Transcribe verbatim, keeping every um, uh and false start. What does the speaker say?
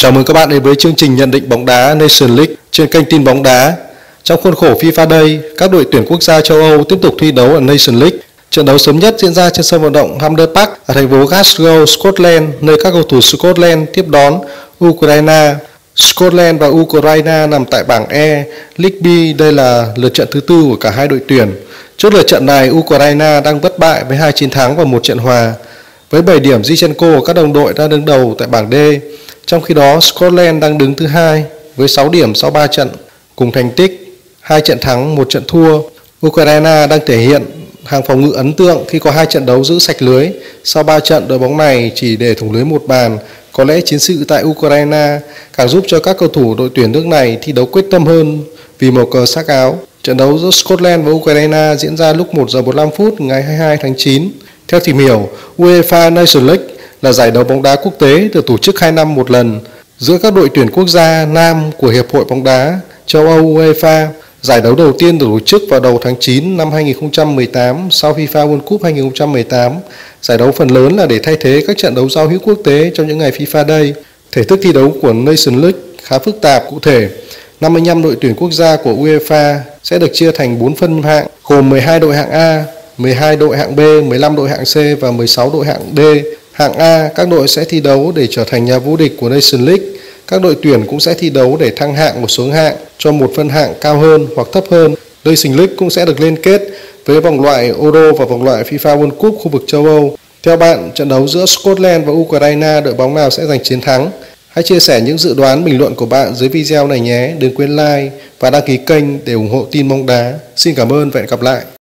Chào mừng các bạn đến với chương trình nhận định bóng đá Nation League trên kênh tin bóng đá. Trong khuôn khổ FIFA Day, các đội tuyển quốc gia châu Âu tiếp tục thi đấu ở Nation League. Trận đấu sớm nhất diễn ra trên sân vận động Hampden Park ở thành phố Glasgow, Scotland, nơi các cầu thủ Scotland tiếp đón Ukraine. Scotland và Ukraine nằm tại bảng E, League B. Đây là lượt trận thứ tư của cả hai đội tuyển. Trước lượt trận này, Ukraine đang bất bại với hai chiến thắng và một trận hòa. Với bảy điểm, Zinchenko và các đồng đội đang đứng đầu tại bảng D. Trong khi đó, Scotland đang đứng thứ hai với sáu điểm sau ba trận, cùng thành tích hai trận thắng, một trận thua. Ukraine đang thể hiện hàng phòng ngự ấn tượng khi có hai trận đấu giữ sạch lưới. Sau ba trận, đội bóng này chỉ để thủng lưới một bàn. Có lẽ chiến sự tại Ukraine càng giúp cho các cầu thủ đội tuyển nước này thi đấu quyết tâm hơn vì màu cờ sắc áo. Trận đấu giữa Scotland và Ukraine diễn ra lúc một giờ bốn mươi lăm phút ngày hai mươi hai tháng chín. Theo tìm hiểu, UEFA Nations League là giải đấu bóng đá quốc tế được tổ chức hai năm một lần giữa các đội tuyển quốc gia nam của Hiệp hội bóng đá châu Âu UEFA. Giải đấu đầu tiên được tổ chức vào đầu tháng chín năm hai nghìn không trăm mười tám sau FIFA World Cup hai nghìn không trăm mười tám. Giải đấu phần lớn là để thay thế các trận đấu giao hữu quốc tế trong những ngày FIFA Day. Thể thức thi đấu của Nations League khá phức tạp. Cụ thể, năm mươi lăm đội tuyển quốc gia của UEFA sẽ được chia thành bốn phân hạng gồm mười hai đội hạng A, mười hai đội hạng B, mười lăm đội hạng C và mười sáu đội hạng D. Hạng A, các đội sẽ thi đấu để trở thành nhà vô địch của Nations League. Các đội tuyển cũng sẽ thi đấu để thăng hạng một xuống hạng cho một phân hạng cao hơn hoặc thấp hơn. Nations League cũng sẽ được liên kết với vòng loại Euro và vòng loại FIFA World Cup khu vực châu Âu. Theo bạn, trận đấu giữa Scotland và Ukraine, đội bóng nào sẽ giành chiến thắng? Hãy chia sẻ những dự đoán bình luận của bạn dưới video này nhé. Đừng quên like và đăng ký kênh để ủng hộ tin bóng đá. Xin cảm ơn và hẹn gặp lại.